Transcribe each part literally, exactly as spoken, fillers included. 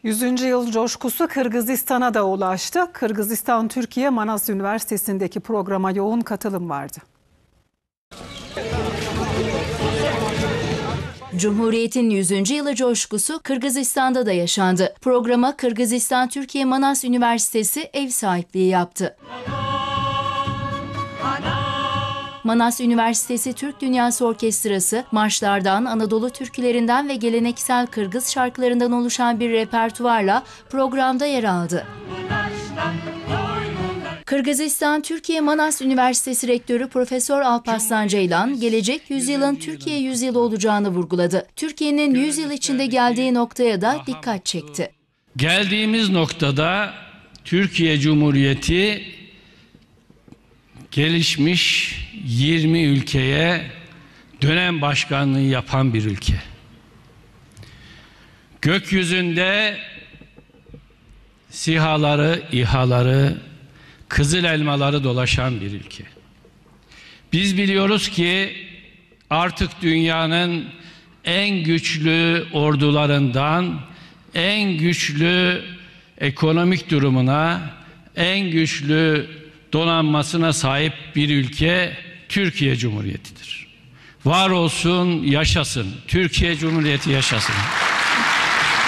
yüzüncü yıl coşkusu Kırgızistan'a da ulaştı. Kırgızistan Türkiye Manas Üniversitesi'ndeki programa yoğun katılım vardı. Cumhuriyet'in yüzüncü yılı coşkusu Kırgızistan'da da yaşandı. Programa Kırgızistan Türkiye Manas Üniversitesi ev sahipliği yaptı. Manas Üniversitesi Türk Dünyası Orkestrası, marşlardan, Anadolu türkülerinden ve geleneksel Kırgız şarkılarından oluşan bir repertuarla programda yer aldı. Kırgızistan Türkiye Manas Üniversitesi Rektörü Profesör Alparslan Ceylan, gelecek yüzyılın Türkiye yüzyılı olacağını vurguladı. Türkiye'nin yüz yıl içinde geldiği noktaya da dikkat çekti. Geldiğimiz noktada Türkiye Cumhuriyeti gelişmiş yirmi ülkeye dönem başkanlığı yapan bir ülke. Gökyüzünde SİHA'ları, İHA'ları, kızıl elmaları dolaşan bir ülke. Biz biliyoruz ki artık dünyanın en güçlü ordularından en güçlü ekonomik durumuna, en güçlü donanmasına sahip bir ülke Türkiye Cumhuriyeti'dir. Var olsun, yaşasın. Türkiye Cumhuriyeti yaşasın.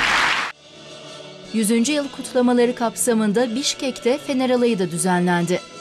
yüzüncü yıl kutlamaları kapsamında Bişkek'te Fener Alayı da düzenlendi.